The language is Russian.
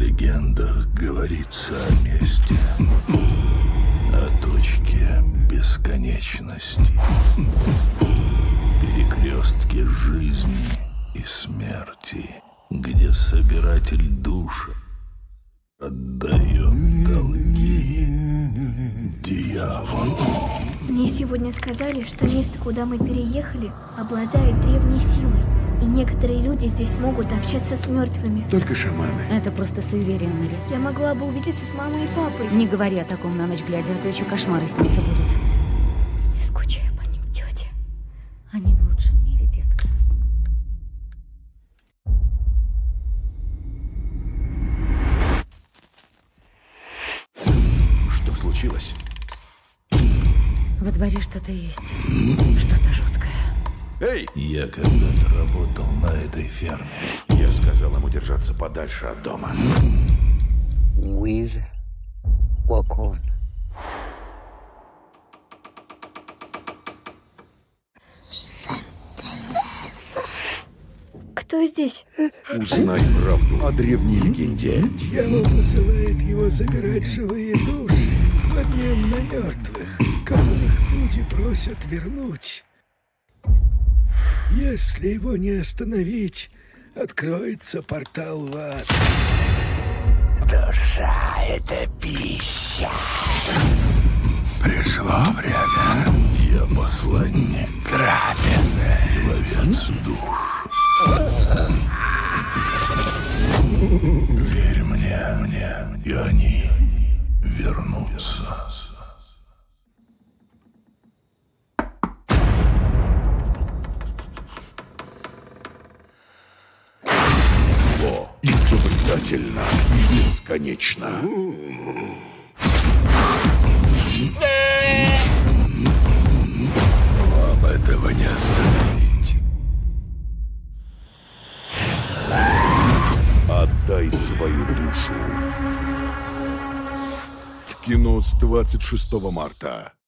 легендах говорится о месте, о точке бесконечности, перекрестке жизни и смерти, где собиратель душ отдает долги дьяволу. Мне сегодня сказали, что место, куда мы переехали, обладает древней силой. И некоторые люди здесь могут общаться с мертвыми. Только шаманы. Это просто суеверие, Мэри. Я могла бы увидеться с мамой и папой. Не говори о таком на ночь глядя, а то еще кошмары сниться будут. Я скучаю по ним, тетя. Они в лучшем мире, детка. Что случилось? Во дворе что-то есть. Что-то жуткое. Эй! Я когда-то работал на этой ферме. Я сказал ему держаться подальше от дома. We'll walk on. Кто здесь? Узнай правду о древней легенде. Дьявол посылает его забирать живые души в обмен на мертвых, которых люди просят вернуть. Если его не остановить, откроется портал в ад. Душа — это пища. Пришло время. Я посланник трапезы, ловец душ. Верь мне, и они вернутся. Зло изобретательно и бесконечно. Вам этого не остановить. Отдай свою душу. В кино с 26 марта.